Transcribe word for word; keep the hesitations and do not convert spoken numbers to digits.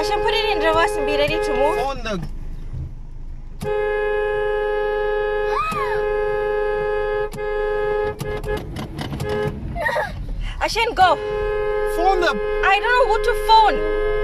Ashen, put it in reverse and be ready to move. Phone the... Ashen, go. Phone the... I don't know who to phone.